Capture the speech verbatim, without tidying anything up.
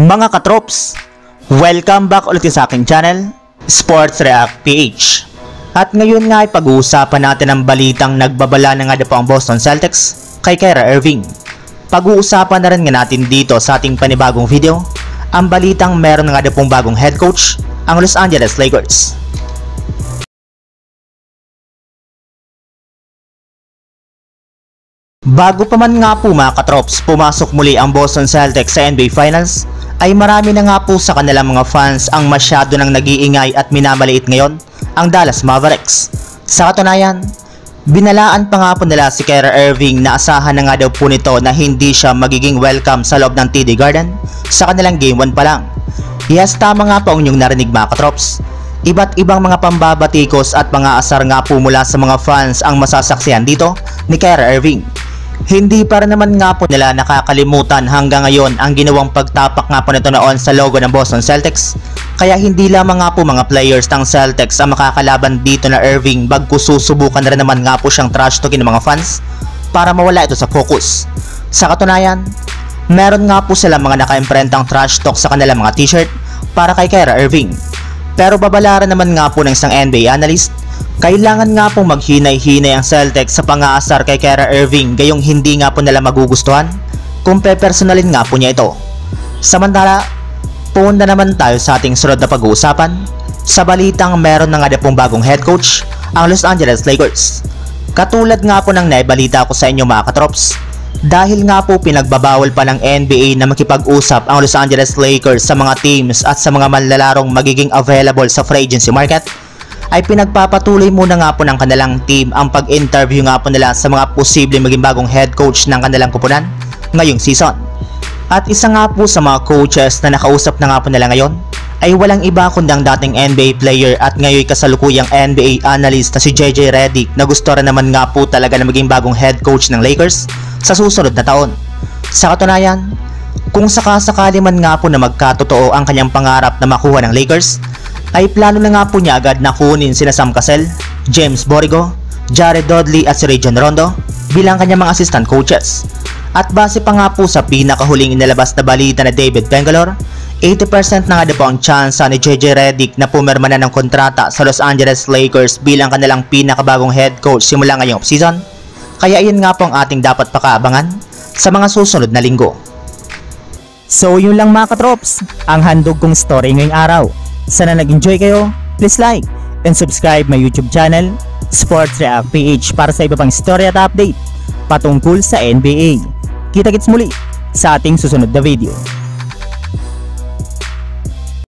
Mga katrops, welcome back ulit sa aking channel, Sports React P H. At ngayon nga ay pag-uusapan natin ang balitang nagbabala na nga na po ang Boston Celtics kay Kyrie Irving. Pag-uusapan na rin nga natin dito sa ating panibagong video, ang balitang meron nga na pong bagong head coach, ang Los Angeles Lakers. Bago pa man nga po mga katrops pumasok muli ang Boston Celtics sa N B A Finals, ay marami na nga po sa kanilang mga fans ang masyado nang nag-iingay at minamaliit ngayon ang Dallas Mavericks. Sa katunayan, binalaan pa nga po nila si Kyrie Irving na asahan na nga daw po nito na hindi siya magiging welcome sa loob ng T D Garden sa kanilang Game one pa lang. Yes, tama nga po ang inyong narinig mga katrops. Iba't ibang mga pambabatikos at mga asar nga po mula sa mga fans ang masasaksihan dito ni Kyrie Irving. Hindi para naman nga po nila nakakalimutan hanggang ngayon ang ginawang pagtapak nga po nito noon sa logo ng Boston Celtics. Kaya hindi lamang nga po mga players ng Celtics ang makakalaban dito na Irving, bagkus susubukan na rin naman nga po siyang trash talkin ng mga fans para mawala ito sa focus. Sa katunayan, meron nga po sila mga naka-imprentang trash talk sa kanilang mga t-shirt para kay Kyrie Irving. Pero babalaran naman nga po ng isang N B A analyst, kailangan nga pong maghinay-hinay ang Celtics sa pang-aasar kay Kyrie Irving gayong hindi nga po nila magugustuhan kung pe-personalin nga po niya ito. Samantala, punta naman tayo sa ating sunod na pag-uusapan sa balitang meron na nga pong bagong head coach ang Los Angeles Lakers. Katulad nga po ng naibalita ko sa inyo mga katrops, dahil nga po pinagbabawal pa ng N B A na makipag-usap ang Los Angeles Lakers sa mga teams at sa mga manlalarong magiging available sa free agency market, ay pinagpapatuloy muna nga po ng kanilang team ang pag-interview nga po nila sa mga posibleng maging bagong head coach ng kanilang kupunan ngayong season. At isa nga po sa mga coaches na nakausap na nga po nila ngayon ay walang iba kundi ang dating N B A player at ngayon kasalukuyang N B A analyst na si J J Redick, na gusto rin naman nga po talaga na maging bagong head coach ng Lakers sa susunod na taon. Sa katunayan, kung sakasakali man nga po na magkatotoo ang kanyang pangarap na makuha ng Lakers, ay plano na nga po niya agad na kunin sina Sam Cassell, James Borrego, Jared Dudley at si Rajon Rondo bilang kanyang mga assistant coaches. At base pa nga po sa pinakahuling inilabas na balita na David Bengalor, eighty percent na nga po ang tsansa ni J J Redick na pumirma na ng kontrata sa Los Angeles Lakers bilang kanilang pinakabagong head coach simula ngayong offseason. Kaya iyon nga po ang ating dapat pakaabangan sa mga susunod na linggo. So yun lang mga katrops, ang handog kong story ngayong araw. Sana nag-enjoy kayo, please like and subscribe my YouTube channel, Sports React P H, para sa iba pang story at update patungkol sa N B A. Kita-kits muli sa ating susunod na video.